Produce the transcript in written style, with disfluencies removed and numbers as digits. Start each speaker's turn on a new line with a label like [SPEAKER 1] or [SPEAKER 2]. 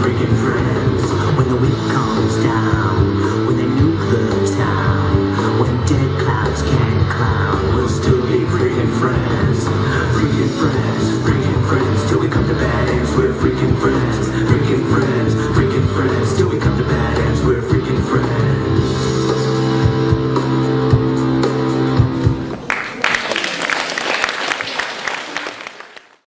[SPEAKER 1] freaking friends. When the wind comes down, when they nuke the town, when dead clouds can't clown, we'll still